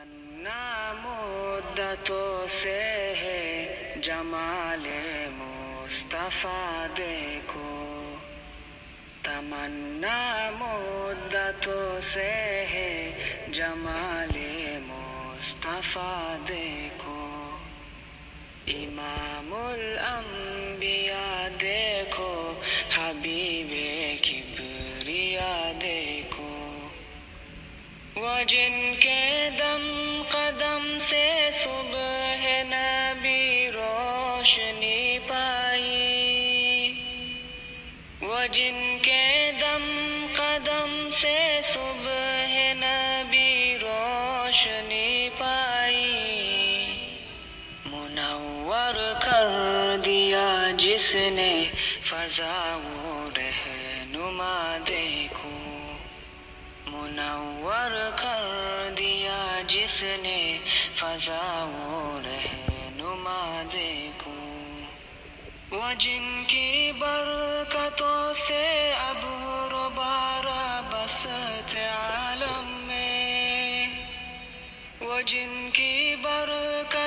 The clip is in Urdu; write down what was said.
تمنا مدتوں سے ہے جمال مصطفیٰ دیکھو، تمنا مدتوں سے ہے جمال مصطفیٰ دیکھو، امام الانبیاء دیکھو، حبیب کبریا دیکھو، وہ جن کے دم قدم سے صبح نبی روشنی پائی، وہ جن کے دم قدم سے صبح نبی روشنی پائی، منور کر دیا جس نے فضا و رہنما دیکھو، منور کر دیا جس نے فضا و رہنما دیکھو، وہ جن کی برکتوں سے ابر و بارہ بسط عالم میں، وہ جن کی برکت